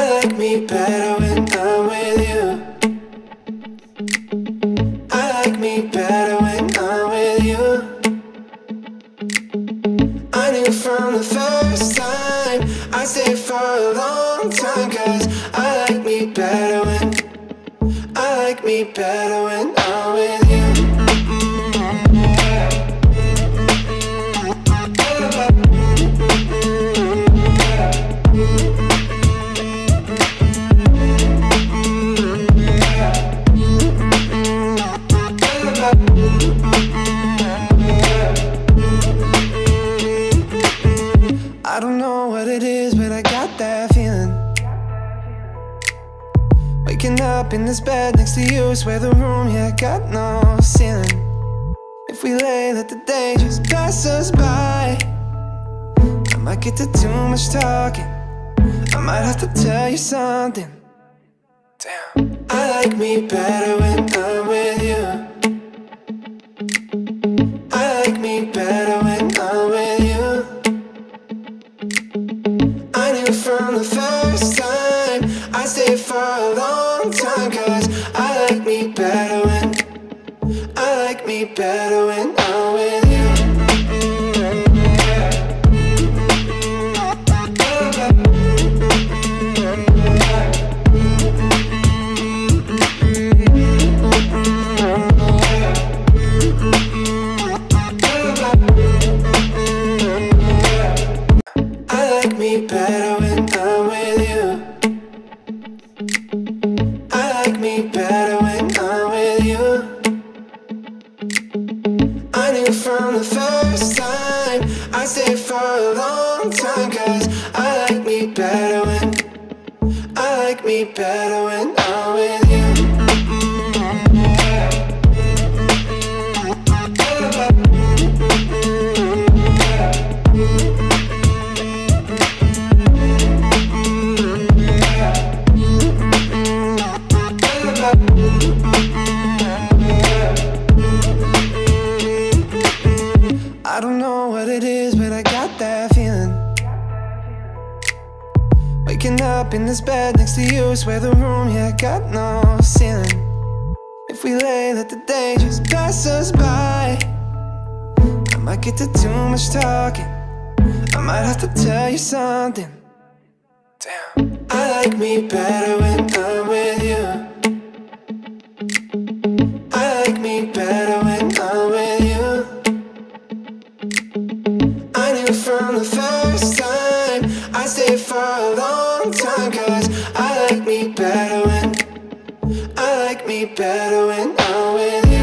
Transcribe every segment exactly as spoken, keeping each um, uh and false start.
like me better when I'm with you. I like me better when I'm with you. I knew from the first time I'd stay for a long time, 'cause I like me better when I like me better when I'm with you. I don't know what it is, but I got that feeling. Waking up in this bed next to you, swear the room, yeah, got no ceiling. If we lay, let the day just pass us by. I might get to too much talking, I might have to tell you something. Damn. I like me better when I'm with you. I like me better when I'm with you. I knew from the first time I'd stay for a long time, 'cause I like me better when I like me better when I'm with you. I like me better when I'm with you. I like me better when I'm with you. I knew from the first time I'd stay for a long time, 'cause I like me better when I like me better when I'm with you. I don't know what it is, but I got that feeling. Waking up in this bed next to you, swear the room, yeah, got no ceiling. If we lay, let the day just pass us by. I might get to too much talking, I might have to tell you something. Damn. I like me better when I'm with you. I like me better when I'm with you. I knew from the first time I'd stay for a long time, 'cause I like me better when I like me better when I'm with you.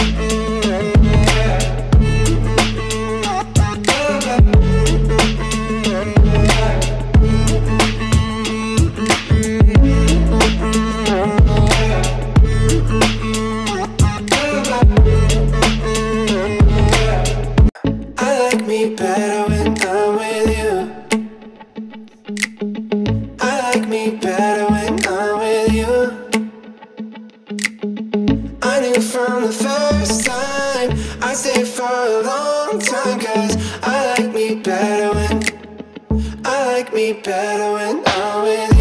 I like me better when I'm with you. I like me better when I'm with you. I knew from the first time I'd stay for a long time, 'cause I like me better when I like me better when I'm with you.